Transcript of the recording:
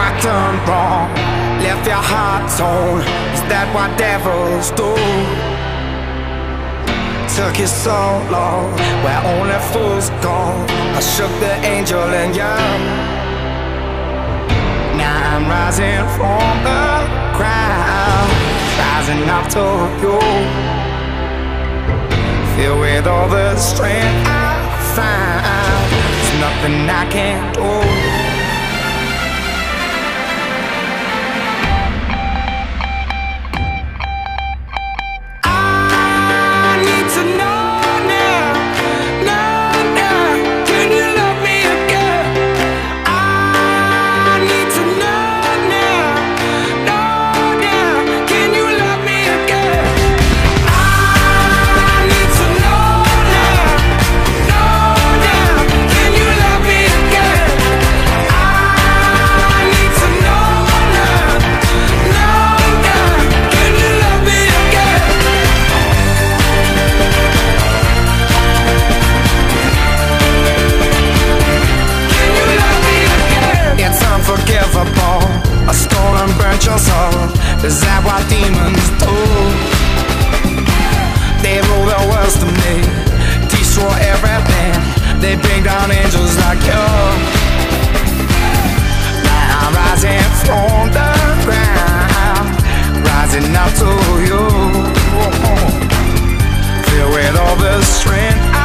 Right done wrong, left your heart torn. Is that what devils do? Took you so long, where only fools go. I shook the angel in you. Now I'm rising from the ground, rising up to you. Filled with all the strength I find, there's nothing I can't do. A stone and burnt your soul. Is that what demons do? They rule the world to me, destroy everything. They bring down angels like you. Now I'm rising from the ground, rising up to you. Filled with all the strength